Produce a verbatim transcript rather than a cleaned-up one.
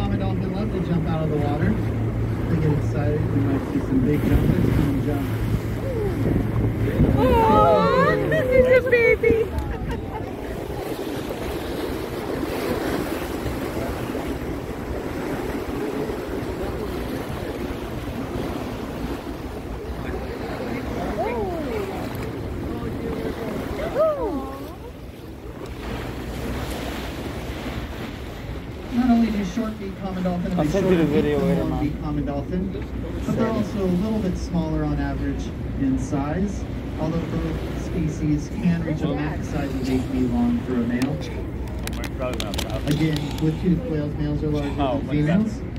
common dolphin love to jump out of the water. They get excited. You might see some big jumpers come jump. Oh, he's a baby. Not only do short beak common dolphin have a shorter beak than long beak common dolphin, but they're also a little bit smaller on average in size, although both species can reach a max size of eight feet long for a male. Again, with toothed whales, males are larger than females.